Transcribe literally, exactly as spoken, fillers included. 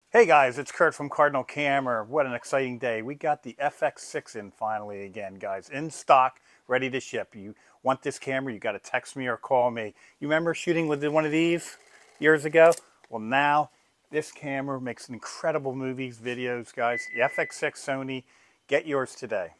Hey guys, it's Kurt from Cardinal Camera. What an exciting day. We got the F X six in finally again, guys. In stock, ready to ship. You want this camera, you got to text me or call me. You remember shooting with one of these years ago? Well, now this camera makes incredible movies, videos, guys. The F X six Sony, get yours today.